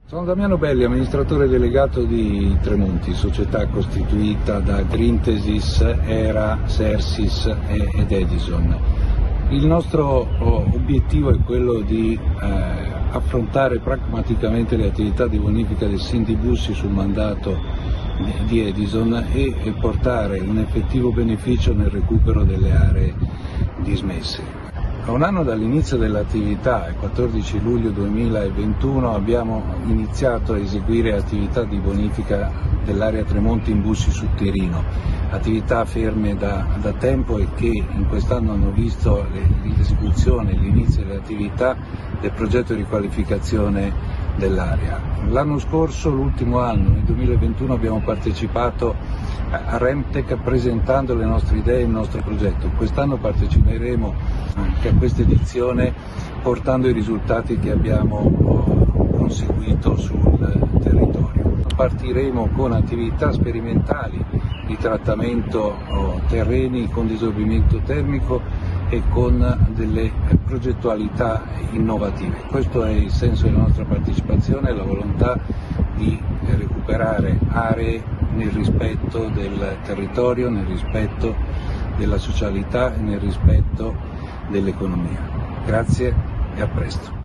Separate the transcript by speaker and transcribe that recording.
Speaker 1: Sono Damiano Belli, amministratore delegato di Tremonti, società costituita da Grintesis, Era, Sersis ed Edison. Il nostro obiettivo è quello di affrontare pragmaticamente le attività di bonifica del SIN di Bussi sul mandato di Edison e portare un effettivo beneficio nel recupero delle aree dismesse. A un anno dall'inizio dell'attività, il 14 luglio 2021, abbiamo iniziato a eseguire attività di bonifica dell'area Tremonti in Bussi sul Tirino, attività ferme da tempo e che in quest'anno hanno visto l'esecuzione, l'inizio delle attività del progetto di riqualificazione dell'area. L'anno scorso, l'ultimo anno, nel 2021, abbiamo partecipato a Remtech presentando le nostre idee e il nostro progetto. Quest'anno parteciperemo anche a questa edizione portando i risultati che abbiamo conseguito sul territorio. Partiremo con attività sperimentali di trattamento terreni con disorbimento termico e con delle progettualità innovative. Questo è il senso della nostra partecipazione, la volontà di recuperare aree nel rispetto del territorio, nel rispetto della socialità e nel rispetto dell'economia. Grazie e a presto.